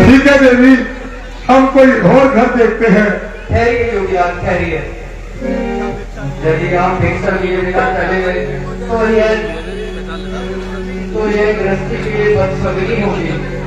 ठीक है देवी, हम कोई और घर देखते हैं। ठहरिए योगी, आप ठहरिए। यदि आप भिक्षा के बिना चले गए तो यह गृहस्थी के लिए बदसगनी होगी।